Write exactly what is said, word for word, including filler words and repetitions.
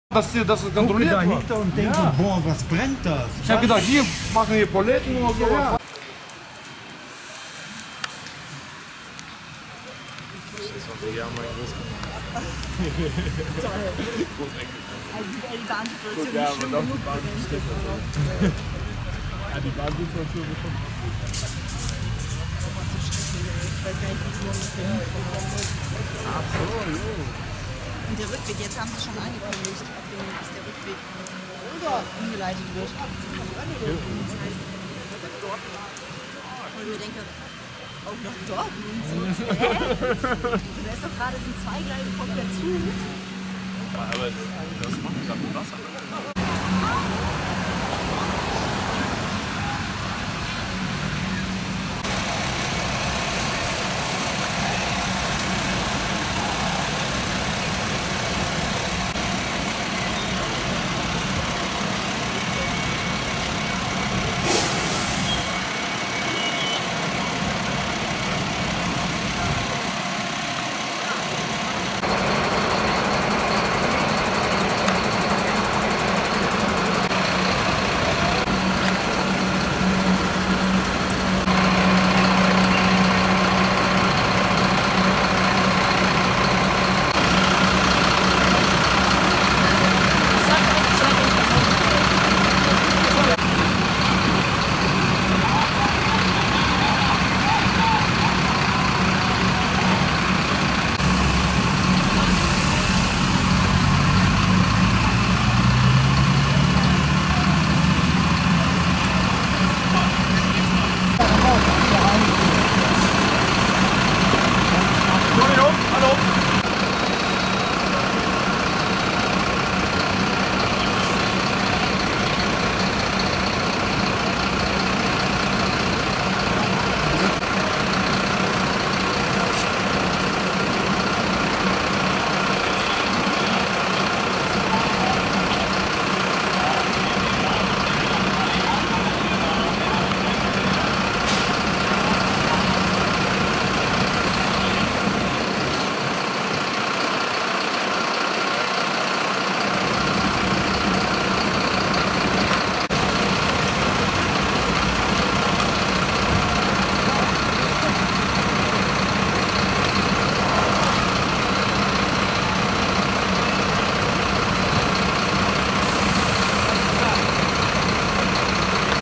Dass, das Gucke kontrolliert wird. dahinter und denke, Ja. boah, was brennt das? Ich hab gedacht, hier machen wir Paletten oder so. Ja. Die Bahnsituation Ja, ist aber schlimm doch, genug. die Bahn stimmt Ja, die Bahnsituation ist schon. Ich weiß gar nicht, wie es morgen ist. Ach so, jo. Und der Rückweg, jetzt haben sie schon angekündigt, ab dem ist der Rückweg umgeleitet wird. Und ich mir denke, auch noch Dortmund. So. Da ist doch gerade, sind zwei Gleise komplett zu. Aber was machen wir da mit Wasser?